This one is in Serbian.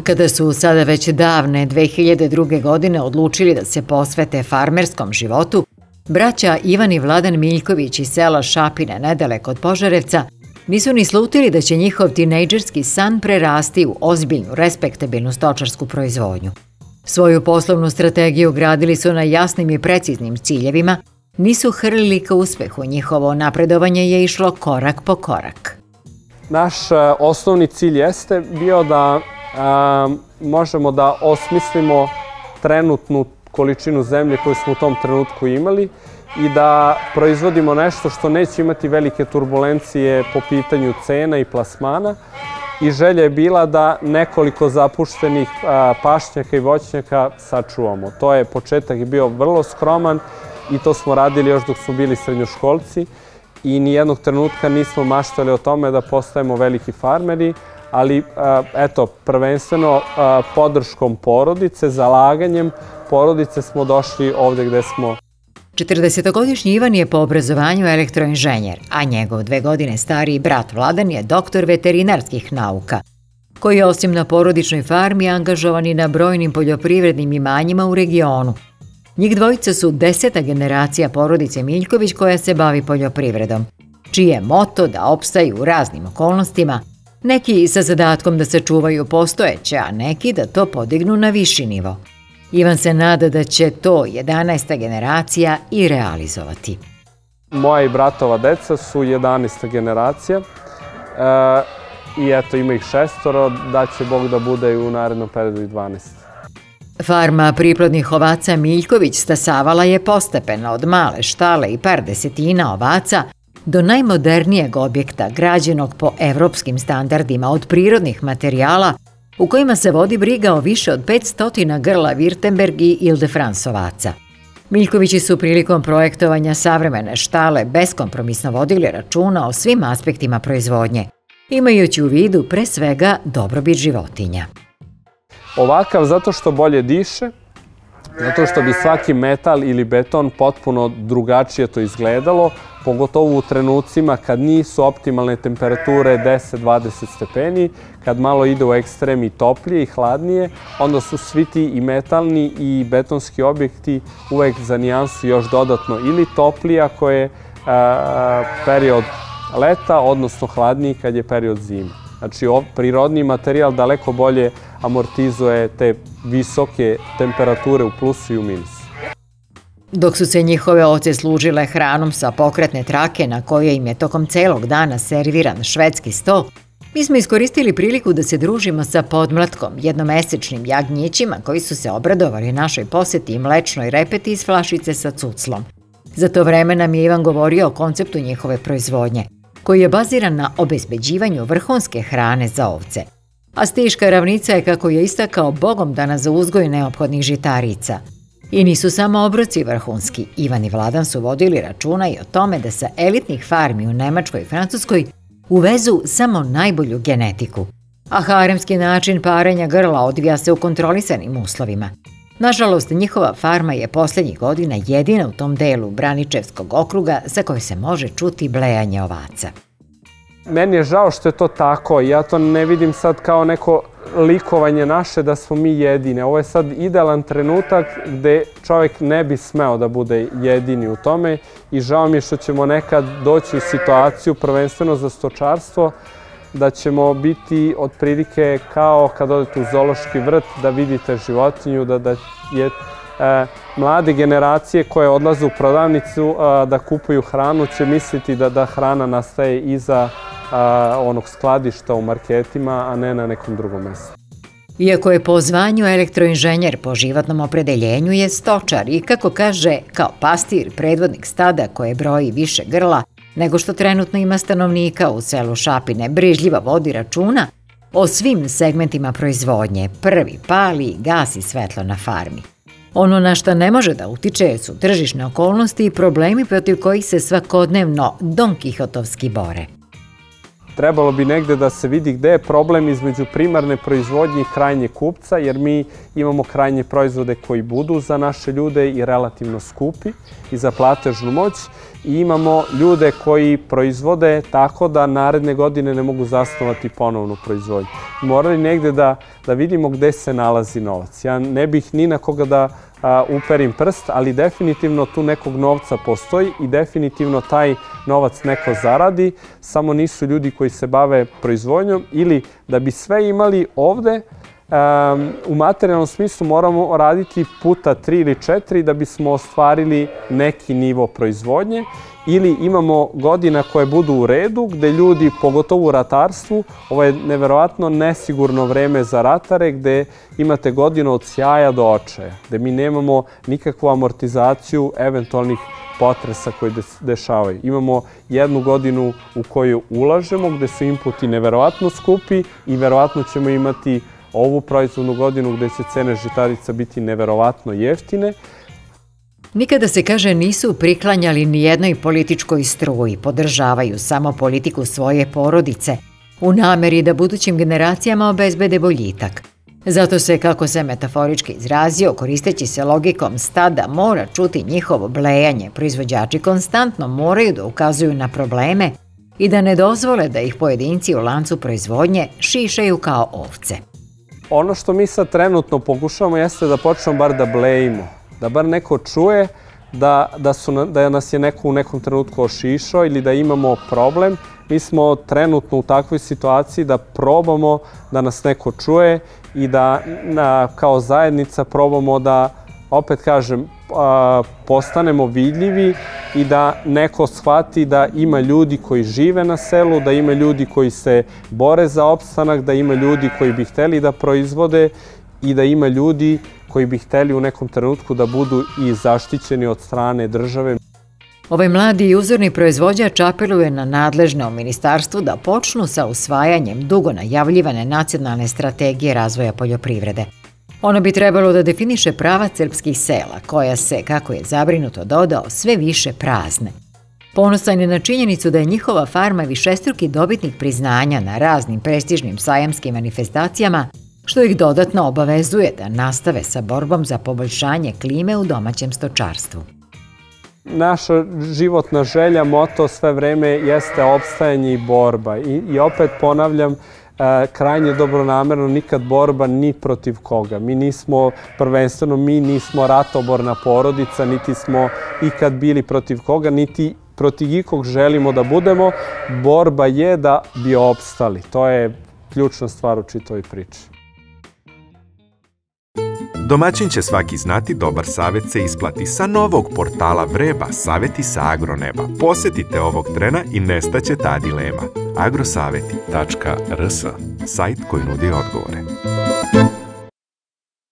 Kada su sada već davne 2002. godine odlučili da se posvete farmerskom životu, braća Ivan i Vladan Miljković iz sela Šapine nedaleko od Požarevca nisu ni slutili da će njihov tinejdžerski san prerasti u ozbiljnu, respektabilnu stočarsku proizvodnju. Svoju poslovnu strategiju gradili su na jasnim i preciznim ciljevima, nisu hrlili ka uspehu, njihovo napredovanje je išlo korak po korak. Naš osnovni cilj jeste bio da možemo da osmislimo trenutnu količinu zemlje koju smo u tom trenutku imali i da proizvodimo nešto što neće imati velike turbulencije po pitanju cena i plasmana. I želja je bila da nekoliko zapuštenih pašnjaka i voćnjaka sačuvamo. To je početak bio vrlo skroman i to smo radili još dok smo bili srednjoškolci i nijednog trenutka nismo maštali o tome da postajemo veliki farmeri, ali eto, prvenstveno podrškom porodice, zalaganjem porodice smo došli ovde gde smo. 40-godišnji Ivan je po obrazovanju elektroinženjer, a njegov 2 godine stariji brat Vladan je doktor veterinarskih nauka, koji je osim na porodičnoj farmi angažovan i na brojnim poljoprivrednim imanjima u regionu. Njih dvojica su 10. generacija porodice Miljković koja se bavi poljoprivredom, čiji je moto da opstaju u raznim okolnostima, neki sa zadatkom da sačuvaju postojeće, a neki da to podignu na viši nivo. Ivan se nada da će to 11. generacija i realizovati. Moja i bratova deca su 11. generacija i eto ima ih 6, da će Bog da bude i u narednom periodu i 12. Farma priplodnih ovaca Miljković stasavala je postepeno od male štale i par desetina ovaca do najmodernijeg objekta građenog po evropskim standardima od prirodnih materijala u kojima se vodi briga o više od 500 grla Württemberg i Ile-de-France ovaca. Miljkovići su prilikom projektovanja savremene štale beskompromisno vodili računa o svim aspektima proizvodnje, imajući u vidu pre svega dobrobit životinja. Ovakav zato što bolje diše, zato što bi svaki metal ili beton potpuno drugačije to izgledalo, pogotovo u trenucima kad nisu optimalne temperature 10-20 stepeni, kad malo ide u ekstrem i toplije i hladnije, onda su svi ti i metalni i betonski objekti uvek za nijansu još dodatno ili toplije ako je period leta, odnosno hladniji kad je period zime. Znači, prirodni materijal daleko bolje amortizuje te visoke temperature u plusu i u minusu. Dok su se njihove ovce služile hranom sa pokretne trake na kojoj im je tokom celog dana serviran švedski sto, mi smo iskoristili priliku da se družimo sa podmlatkom, jednomesečnim jagnjićima koji su se obradovali našoj poseti i mlečnoj repeti iz flašice sa cuclom. Za to vreme nam je Ivan govorio o konceptu njihove proizvodnje, koji je baziran na obezbeđivanju vrhunske hrane za ovce. A stiška ravnica je, kako je istakao, bogom dana za uzgoj neophodnih žitarica. I nisu samo obroci vrhunski. Ivan i Vladan su vodili računa i o tome da sa elitnih farmi u Nemačkoj i Francuskoj uvezu samo najbolju genetiku. A haremski način parenja grla odvija se u kontrolisanim uslovima. Nažalost, njihova farma je poslednjih godina jedina u tom delu Braničevskog okruga sa kojoj se može čuti blejanje ovaca. Meni je žao što je to tako. Ja to ne vidim sad kao neko likovanje naše da smo mi jedine. Ovo je sad idealan trenutak gde čovjek ne bi smeo da bude jedini u tome i žao mi je što ćemo nekad doći u situaciju, prvenstveno za stočarstvo, da ćemo biti otprilike kao kad odete u zoološki vrt da vidite životinju, da je mlade generacije koje odlaze u prodavnicu da kupuju hranu će misliti da hrana nastaje iza onog skladišta u marketima, a ne na nekom drugom mjestu. Iako je po zvanju elektroinženjer, po životnom opredeljenju je stočar i, kako kaže, kao pastir, predvodnik stada koje broji više grla nego što trenutno ima stanovnika u selu Šapine, brižljivo vodi računa o svim segmentima proizvodnje, prvi pali i gasi svetlo na farmi. Ono na šta ne može da utiče su tržišne okolnosti i problemi protiv kojih se svakodnevno donkihotovski bore. trebalo bi negde da se vidi gde je problem između primarne proizvodnje i krajnjeg kupca, jer mi imamo krajnje proizvode koji budu za naše ljude i relativno skupi i za platežnu moć, i imamo ljude koji proizvode tako da naredne godine ne mogu zasnovati ponovnu proizvodnju. Morali negde da vidimo gde se nalazi novac. Ja ne bih ni na koga da uperim prst, ali definitivno tu nekog novca postoji i definitivno taj novac neko zaradi, samo nisu ljudi koji se bave proizvodnjom, ili da bi sve imali ovde, u materijalnom smislu moramo raditi puta 3 ili 4 da bismo ostvarili neki nivo proizvodnje, ili imamo godina koje budu u redu, gde ljudi, pogotovo u ratarstvu, ovo je neverovatno nesigurno vreme za ratare, gde imate godinu od sjaja do očaja, gde mi nemamo nikakvu amortizaciju eventualnih potresa koji dešavaju. Imamo jednu godinu u koju ulažemo, gde su inputi neverovatno skupi i verovatno ćemo imati ovu proizvodnu godinu gde će cene žitarica biti neverovatno jeftine. Nikada se, kaže, nisu priklanjali ni jednoj političkoj struji, podržavaju samo politiku svoje porodice, u nameri da budućim generacijama obezbede boljitak. Zato se, kako se metaforički izrazio, koristeći se logikom stada mora čuti njihovo blejanje, proizvođači konstantno moraju da ukazuju na probleme i da ne dozvole da ih pojedinci u lancu proizvodnje šišaju kao ovce. Ono što mi sad trenutno pokušavamo jeste da počnemo bar da blejimo, da bar neko čuje da nas je neko u nekom trenutku ošišao ili da imamo problem. Mi smo trenutno u takvoj situaciji da probamo da nas neko čuje i da kao zajednica probamo da, opet kažem, postanemo vidljivi i da neko shvati da ima ljudi koji žive na selu, da ima ljudi koji se bore za opstanak, da ima ljudi koji bi hteli da proizvode i da ima ljudi koji bi hteli u nekom trenutku da budu i zaštićeni od strane države. Ovaj mladi i uzorni proizvođač apeluje na nadležne u ministarstvu da počnu sa usvajanjem dugo najavljivane nacionalne strategije razvoja poljoprivrede. Ono bi trebalo da definiše pravac srpskih sela, koja se, kako je zabrinuto dodao, sve više prazne. Ponosan je na činjenicu da je njihova farma višestruki dobitnik priznanja na raznim prestižnim sajamskim manifestacijama, što ih dodatno obavezuje da nastave sa borbom za poboljšanje klime u domaćem stočarstvu. Naša životna želja, moto sve vreme jeste opstajanje i borba. I opet ponavljam, krajnje dobronamerno, nikad borba ni protiv koga. Mi nismo, prvenstveno mi nismo ratoborna porodica, niti smo ikad bili protiv koga, niti protiv ikog želimo da budemo. Borba je da bi opstali. To je ključna stvar u čitavoj priči. Domaćin će svaki znati, dobar savjet se isplati. Sa novog portala Vreba, savjeti sa agroneba. Posetite ovog trena i nestaće ta dilema. agrosaveti.rs, sajt koji nudi odgovore.